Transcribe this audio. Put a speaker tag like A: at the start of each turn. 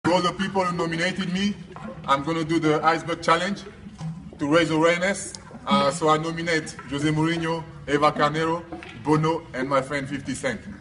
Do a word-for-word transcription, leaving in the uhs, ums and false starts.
A: to all the people who nominated me, I'm going to do the Iceberg Challenge to raise awareness. Uh, so I nominate Jose Mourinho, Eva Carneiro, Bono, and my friend fifty Cent.